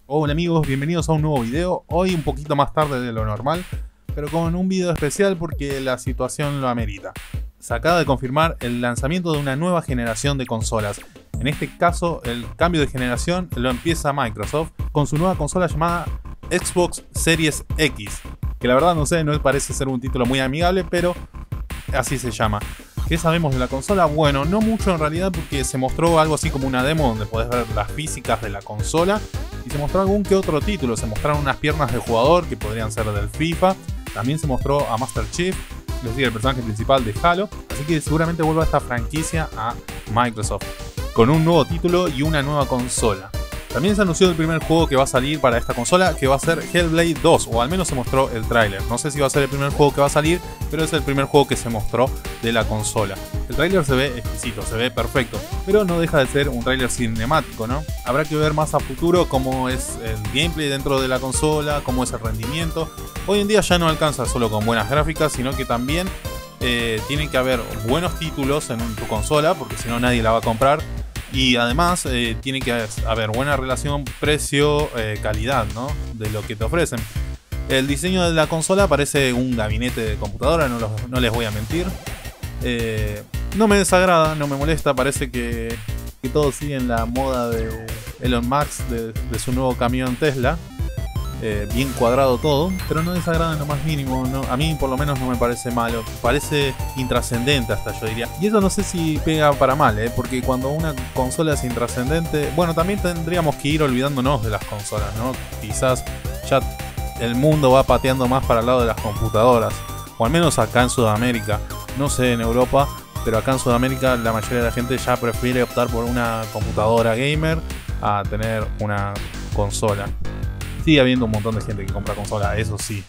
Hola amigos, bienvenidos a un nuevo video. Hoy un poquito más tarde de lo normal, pero con un video especial porque la situación lo amerita. Se acaba de confirmar el lanzamiento de una nueva generación de consolas. En este caso, el cambio de generación lo empieza Microsoft con su nueva consola llamada Xbox Series X. Que la verdad no sé, no parece ser un título muy amigable, pero así se llama. ¿Qué sabemos de la consola? Bueno, no mucho en realidad, porque se mostró algo así como una demo donde podés ver las físicas de la consola y se mostró algún que otro título. Se mostraron unas piernas de jugador que podrían ser del FIFA. También se mostró a Master Chief, es decir, el personaje principal de Halo. Así que seguramente vuelva esta franquicia a Microsoft con un nuevo título y una nueva consola. También se anunció el primer juego que va a salir para esta consola, que va a ser Hellblade 2, o al menos se mostró el tráiler. No sé si va a ser el primer juego que va a salir, pero es el primer juego que se mostró de la consola. El tráiler se ve exquisito, se ve perfecto, pero no deja de ser un tráiler cinemático, ¿no? Habrá que ver más a futuro cómo es el gameplay dentro de la consola, cómo es el rendimiento. Hoy en día ya no alcanza solo con buenas gráficas, sino que también tienen que haber buenos títulos en tu consola, porque si no nadie la va a comprar. Y además tiene que haber buena relación precio-calidad, ¿no? De lo que te ofrecen. El diseño de la consola parece un gabinete de computadora, no les voy a mentir. No me desagrada, no me molesta, parece que todos siguen la moda de Elon Musk, de su nuevo camión Tesla. Bien cuadrado todo, pero no desagrada en lo más mínimo, no, a mí por lo menos no me parece malo, parece intrascendente hasta, yo diría. Y eso no sé si pega para mal, porque cuando una consola es intrascendente, bueno, también tendríamos que ir olvidándonos de las consolas, ¿no? Quizás ya el mundo va pateando más para el lado de las computadoras, o al menos acá en Sudamérica, no sé en Europa, pero acá en Sudamérica la mayoría de la gente ya prefiere optar por una computadora gamer a tener una consola. Sigue habiendo un montón de gente que compra consola, eso sí.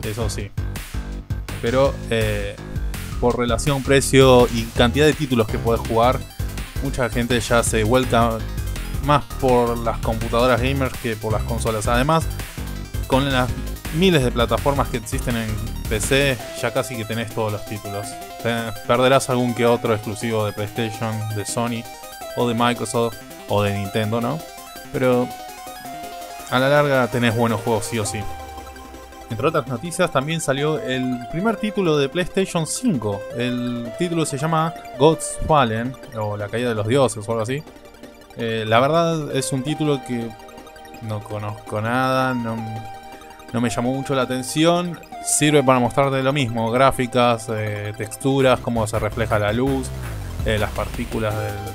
Pero por relación precio y cantidad de títulos que puedes jugar, mucha gente ya se vuelca más por las computadoras gamers que por las consolas. Además, con las miles de plataformas que existen en PC, ya casi que tenés todos los títulos. Perderás algún que otro exclusivo de PlayStation, de Sony, o de Microsoft, o de Nintendo, ¿no? Pero a la larga tenés buenos juegos sí o sí. Entre otras noticias, también salió el primer título de PlayStation 5. El título se llama Gods Fallen, o La Caída de los Dioses, o algo así. La verdad es un título que no conozco nada, no me llamó mucho la atención. Sirve para mostrarte lo mismo, gráficas, texturas, cómo se refleja la luz, las partículas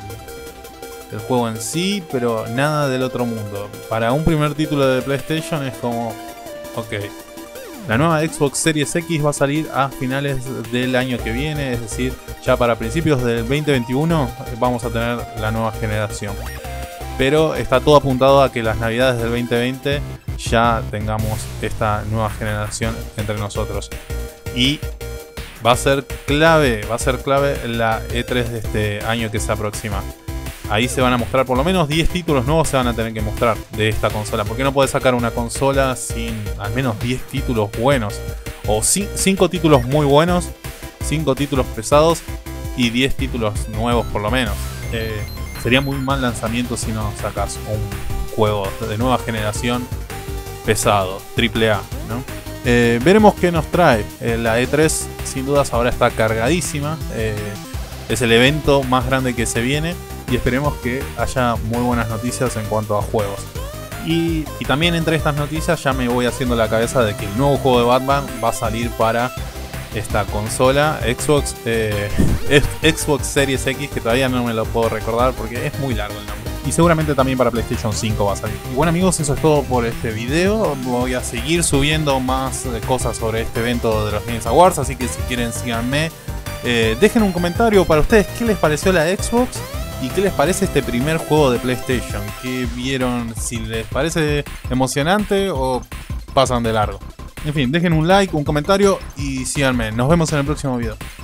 del juego en sí, pero nada del otro mundo. Para un primer título de PlayStation es como, ok. La nueva Xbox Series X va a salir a finales del año que viene, es decir, ya para principios del 2021 vamos a tener la nueva generación. Pero está todo apuntado a que las navidades del 2020 ya tengamos esta nueva generación entre nosotros. Y va a ser clave la E3 de este año que se aproxima. Ahí se van a mostrar por lo menos 10 títulos nuevos, se van a tener que mostrar de esta consola. Porque no puedes sacar una consola sin al menos 10 títulos buenos. O 5 títulos muy buenos, 5 títulos pesados y 10 títulos nuevos por lo menos. Sería muy mal lanzamiento si no sacas un juego de nueva generación pesado, AAA, ¿no? Veremos qué nos trae. La E3 sin dudas ahora está cargadísima. Es el evento más grande que se viene. Y esperemos que haya muy buenas noticias en cuanto a juegos. Y también entre estas noticias ya me voy haciendo la cabeza de que el nuevo juego de Batman va a salir para esta consola Xbox, Xbox Series X, que todavía no me lo puedo recordar porque es muy largo el nombre. Y seguramente también para PlayStation 5 va a salir. Y bueno amigos, eso es todo por este video. Voy a seguir subiendo más cosas sobre este evento de los Games Awards, así que si quieren síganme. Dejen un comentario para ustedes qué les pareció la Xbox. ¿Y qué les parece este primer juego de PlayStation? ¿Qué vieron? Si les parece emocionante o pasan de largo. En fin, dejen un like, un comentario y síganme. Nos vemos en el próximo video.